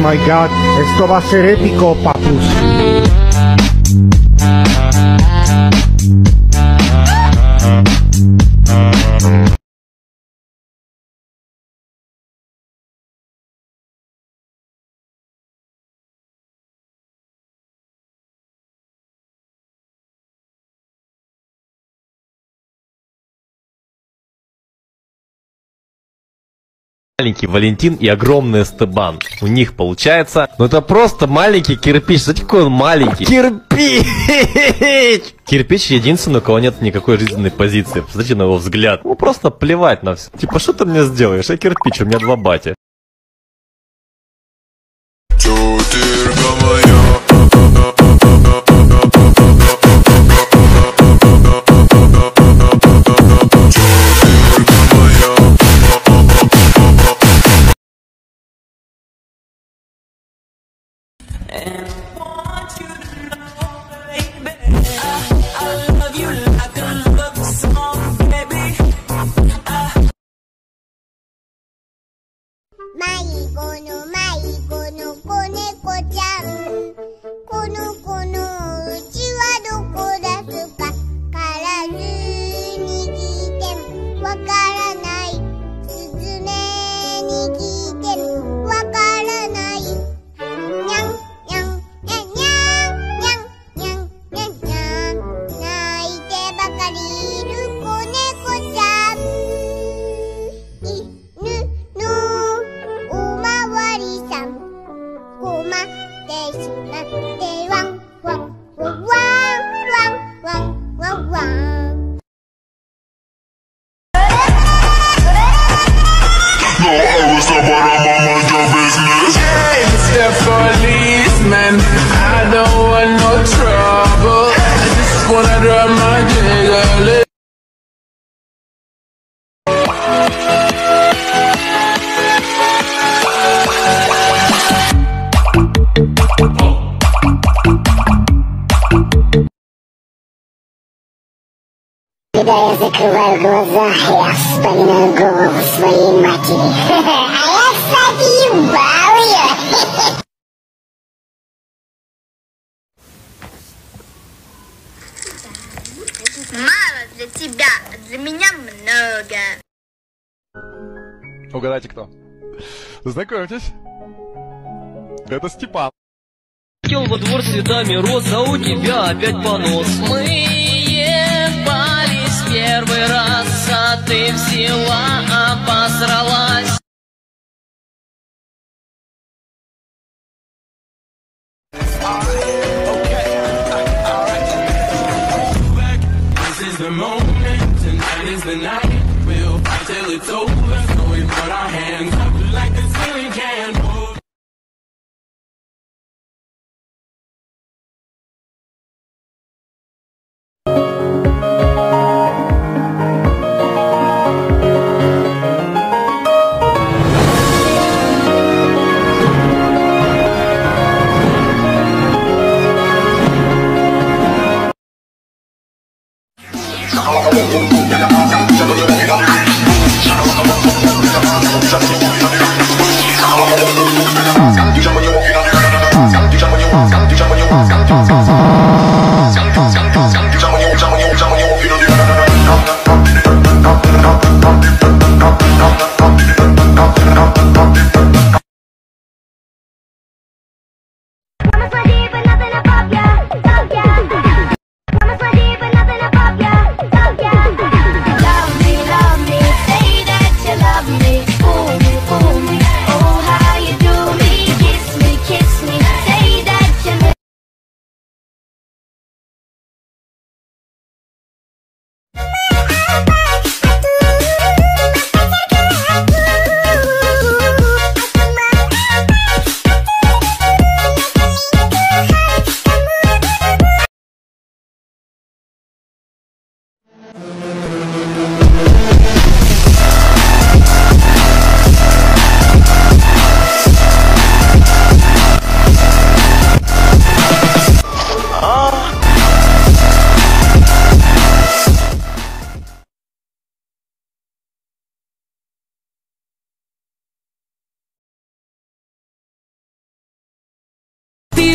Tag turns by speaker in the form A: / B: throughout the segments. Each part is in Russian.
A: my god, esto va a ser épico, papus.
B: Маленький Валентин и огромный Эстебан. У них получается, ну это просто маленький кирпич. Знаете, какой он маленький? Кирпич! Кирпич единственный, у кого нет никакой жизненной позиции. Посмотрите на его взгляд. Ну просто плевать на все. Типа, что ты мне сделаешь? Я кирпич, у меня 2 бати.
C: Когда я закрываю глаза, я вспоминаю голову своей матери. А я, кстати, ебал ее.
D: Мало для тебя, а для меня много.
E: Угадайте, кто? Знакомьтесь. Это Степан.
F: Хотел во двор цветами роз, а у тебя опять понос. Мы ебались первый раз, а ты взяла, обосралась.
C: I'm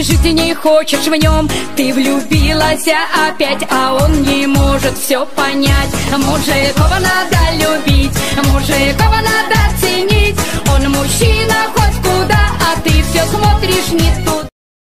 G: жить не хочешь в нем. Ты влюбилась опять, а он не может все понять. Мужикова надо любить, мужикова надо ценить. Он мужчина хоть куда, а ты все смотришь не туда.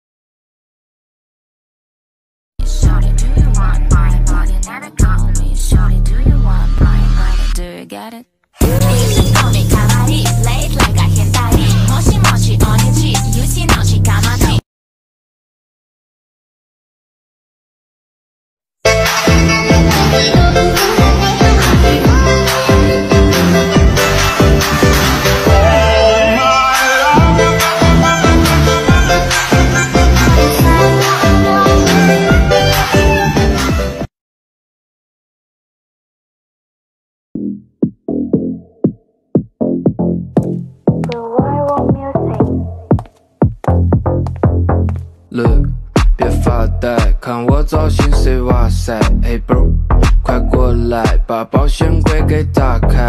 H: Look， 别发呆，看我造型谁哇塞 ，Hey bro， 快过来，把保险柜给打开。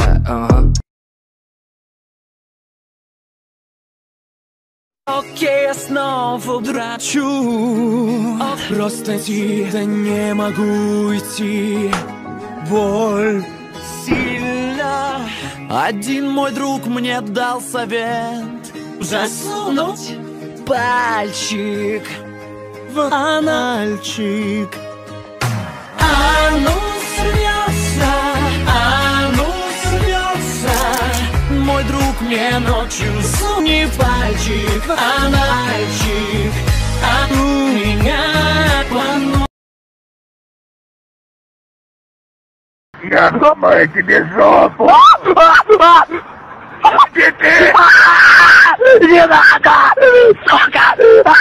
I: Окей, я снова драчу. Просто тихо не могу идти. Боль сильна. Один мой друг мне дал совет: засунуть пальчик в анальчик. А ну срется, а ну срется. Мой друг мне ночью суни пальчик в анальчик. А у меня плану.
A: Я сломаю тебе жопу! Не надо! Сука!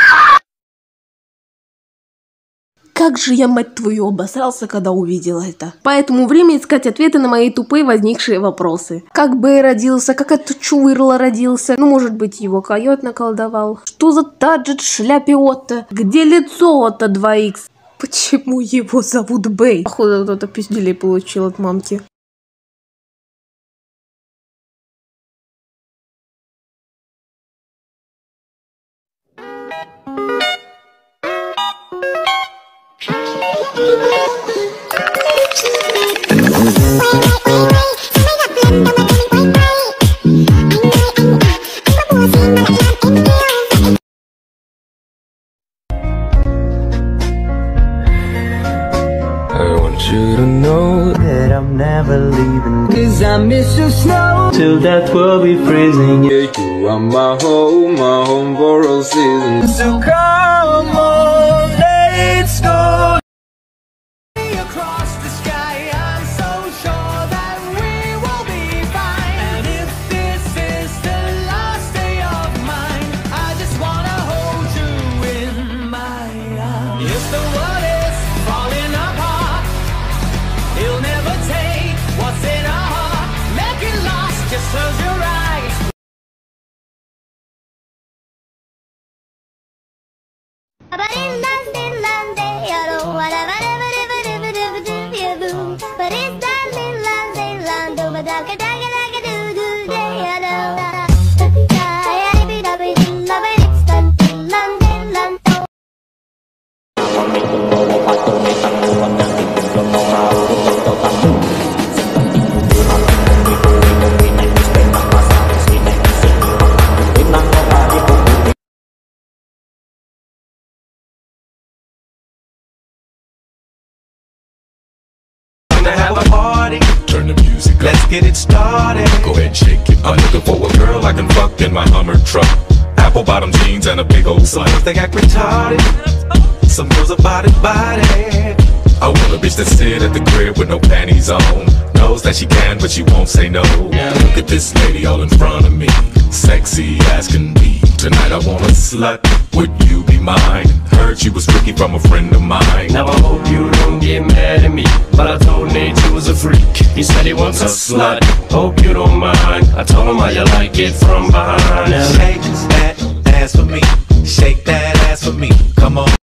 J: Как же я, мать твою, обосрался, когда увидела это. Поэтому время искать ответы на мои тупые возникшие вопросы. Как Бэй родился, как этот Чувырла родился, ну может быть его койот наколдовал. Что за таджет в шляпе Отто? Где лицо Отто 2х? Почему его зовут Бэй? Походу кто-то пизделей получил от мамки.
H: You to know that I'm never leaving, 'cause I miss your snow till death will be freezing. Yeah, you are my home for all seasons. So come on, let's go.
I: Across the sky, I'm so sure that we will be fine. And if this is the last day of mine, I just wanna hold you in my arms. If the world is falling apart, you'll never take what's in our heart. Make it last, just close your eyes.
K: Have a party. Turn the music up. Let's get it started. Go ahead and shake it. I'm looking for a girl I can fuck in my Hummer truck. Apple bottom jeans and a big old slut. Some they act retarded. Some girls are body. I want a bitch that sit at the crib with no panties on. Knows that she can, but she won't say no. Look at this lady all in front of me, sexy as can be. Tonight I want a slut. Would you be mine? Heard she was freaky from a friend of mine.
L: Now I hope you don't get mad at me, but I told Nate you was a freak. He said he wants a slut. Hope you don't mind. I told him how you like it from behind.
K: Shake that ass for me. Shake that ass for me. Come on.